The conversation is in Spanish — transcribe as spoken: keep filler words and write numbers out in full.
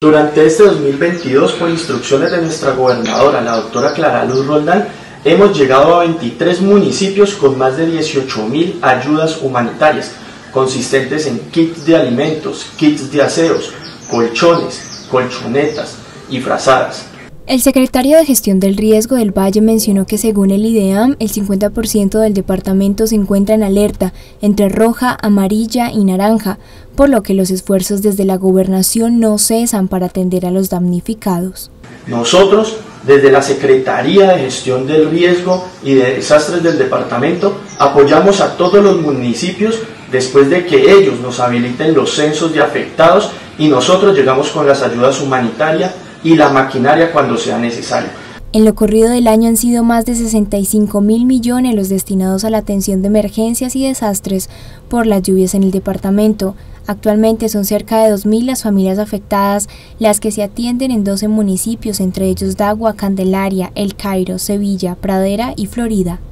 Durante este dos mil veintidós, por instrucciones de nuestra gobernadora, la doctora Clara Luz Roldán, hemos llegado a veintitrés municipios con más de dieciocho mil ayudas humanitarias, consistentes en kits de alimentos, kits de aseos, colchones, colchonetas y frazadas. El secretario de Gestión del Riesgo del Valle mencionó que según el IDEAM, el cincuenta por ciento del departamento se encuentra en alerta entre roja, amarilla y naranja, por lo que los esfuerzos desde la gobernación no cesan para atender a los damnificados. Nosotros, desde la Secretaría de Gestión del Riesgo y de Desastres del departamento, apoyamos a todos los municipios después de que ellos nos habiliten los censos de afectados y nosotros llegamos con las ayudas humanitarias y la maquinaria cuando sea necesario. En lo corrido del año han sido más de sesenta y cinco mil millones los destinados a la atención de emergencias y desastres por las lluvias en el departamento. Actualmente son cerca de dos mil las familias afectadas, las que se atienden en doce municipios, entre ellos Dagua, Candelaria, El Cairo, Sevilla, Pradera y Florida.